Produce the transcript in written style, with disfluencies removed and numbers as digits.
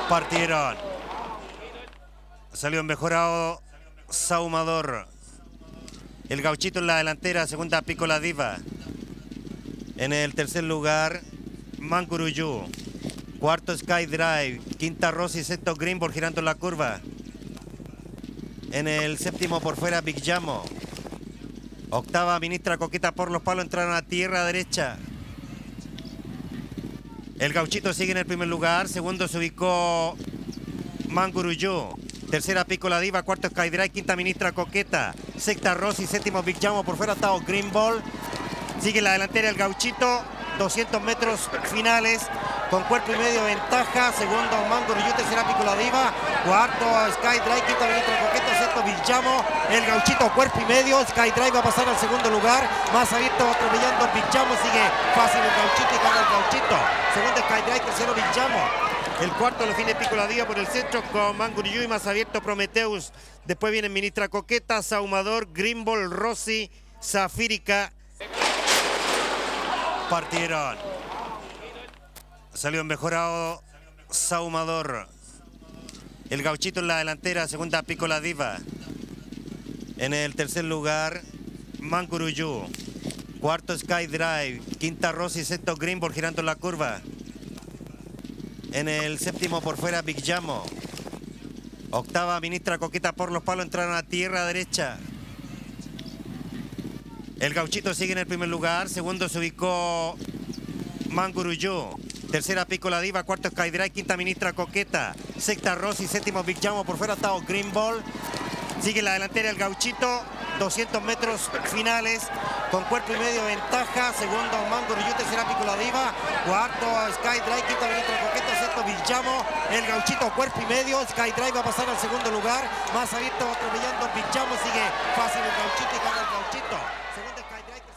Partieron. Salió mejorado Saumador. El Gauchito en la delantera, segunda Piccola Diva. En el tercer lugar, Manguruyú. Cuarto Sky Drive. Quinta Rossi, sexto Greenball girando en la curva. En el séptimo por fuera Big Jamo. Octava Ministra Coqueta por los palos, entraron a tierra derecha. El Gauchito sigue en el primer lugar. Segundo se ubicó Manguruyú. Tercera Piccola Diva, cuarto Sky Drive, quinta Ministra Coqueta, sexta Rossi, séptimo Big Jamo, por fuera octavo Greenball. Sigue la delantera el Gauchito, 200 metros finales, con cuerpo y medio de ventaja. Segundo Manguruyú, tercera Piccola Diva, cuarto Sky Drive, quinta Ministra Coqueta, sexto Big Jamo. El Gauchito cuerpo y medio, Sky Drive va a pasar al segundo lugar, más abierto atropellando Big Jamo, sigue fácil el Gauchito y gana el Gauchito. Segundo Sky Drive, tercero Big Jamo. El cuarto lo define Piccola Diva por el centro con Manguruyú y más abierto Prometheus. Después viene Ministra Coqueta, Saumador, Greenball, Rossi, Zafírica. Partieron. Salió mejorado Saumador. El Gauchito en la delantera, segunda Piccola Diva. En el tercer lugar, Manguruyú. Cuarto Sky Drive, quinta Rossi, sexto Greenball girando en la curva. En el séptimo por fuera Big Jamo. Octava Ministra Coqueta por los palos, entraron a tierra derecha. El Gauchito sigue en el primer lugar. Segundo se ubicó Manguruyú. Tercera Piccola Diva, cuarto Sky Drive, quinta Ministra Coqueta, sexta Rossi, séptimo Big Jamo, por fuera octavo Greenball. Sigue la delantera el Gauchito, 200 metros finales, con cuerpo y medio de ventaja. Segundo Manguruyú, tercera Piccola Diva, cuarto Sky Drive, quinta Ministra Coqueta, sexto Big Jamo. El Gauchito cuerpo y medio, Sky Drive va a pasar al segundo lugar, más abierto atropellando Big Jamo, sigue fácil el Gauchito y gana el Gauchito. Segundo Sky Drive.